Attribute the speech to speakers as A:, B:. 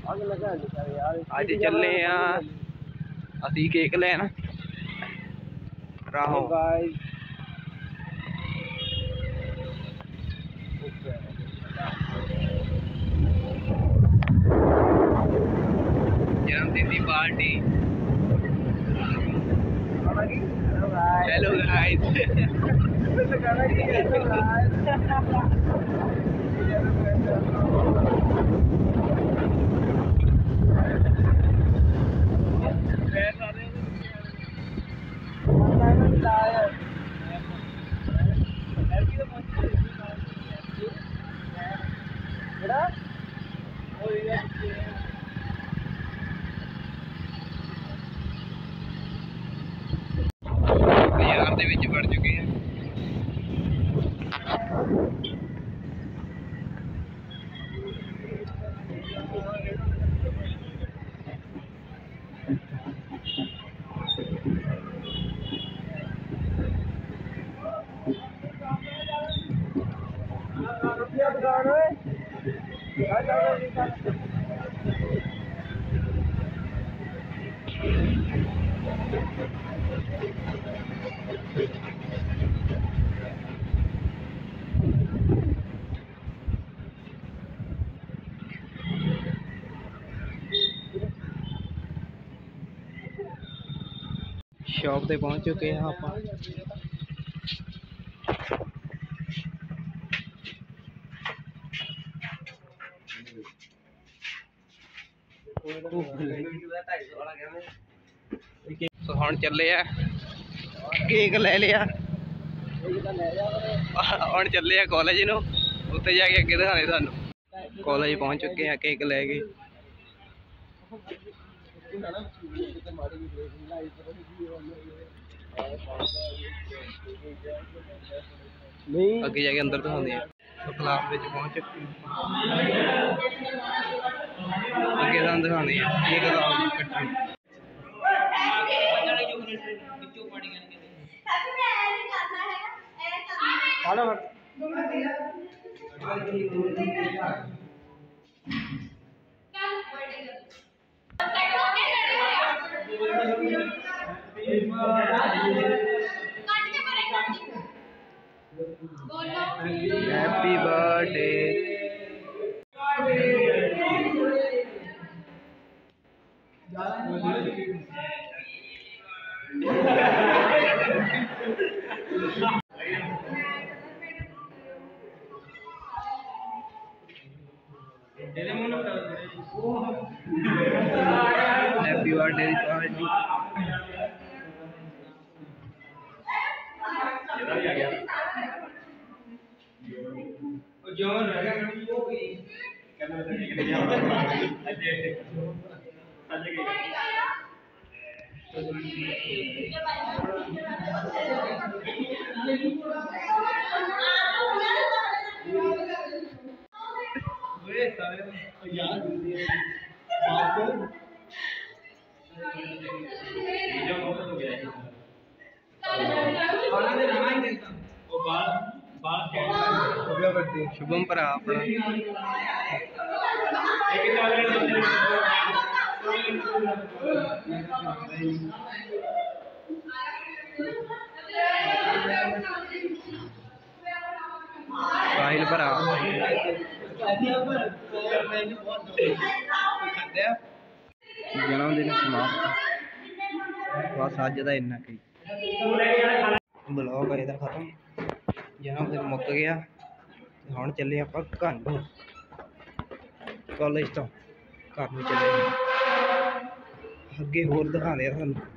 A: अज चले असी केक लैन राहो जन्मदिन की पार्टी। हेलो गाइस बाजार दे विच वड़ चुके हैं। शॉप पे पहुंच चुके हैं आप। तो हम चले केक ले लिया हम चले कॉलेज नूं उत्थे जाके अगे दिखाने सानू। कॉलेज पहुंच चुके हैं केक लैके। अगे जाके अंदर दिखाते हैं। तो क्लास में पहुंच चुके अगे दिखाने ये class happy birthday. Happy birthday party. Shubham भरा अपना साहिल भरा जन्मदिन समाप्त। बस अज का इन्ना ही ब्लॉग है खत्म। जन्मदिन मुक गया। हम चले आप घर कॉलेज तो घर में चले अगे होर दिखाने सानू।